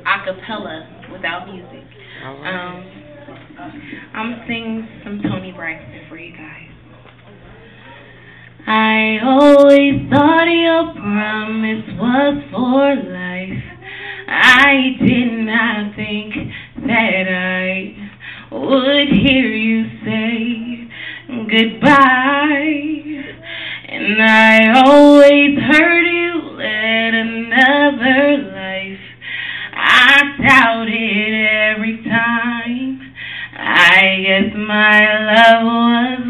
a cappella without music. All right. Um, I'm gonna sing some Tony Braxton for you guys. I always thought your promise was for life. I did not think that I would hear you say goodbye. And I always heard you led another life. I doubted every time. I guess my love was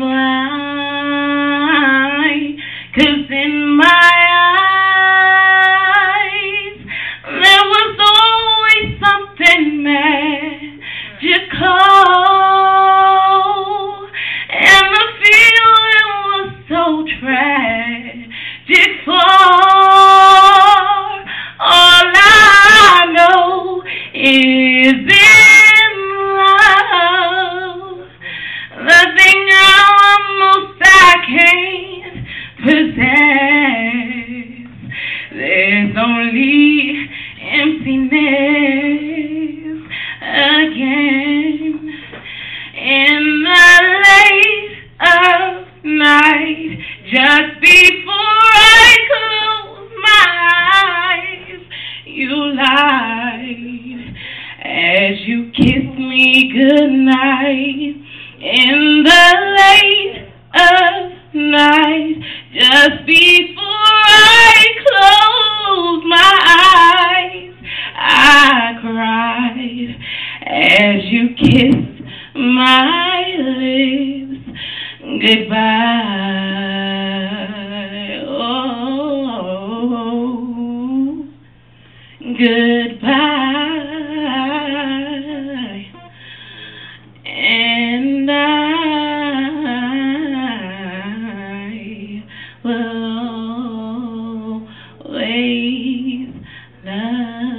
blind. 'Cause in my eyes there was always something magical, and the feeling was so tragic. For all I know is in love, the thing almost I can't possess. There's only emptiness again in the late of night, just before I close my eyes. You lied as you kissed me goodnight in the late of night, just before I close my eyes. I cried as you kissed my lips goodbye. Oh, goodbye. And I will always love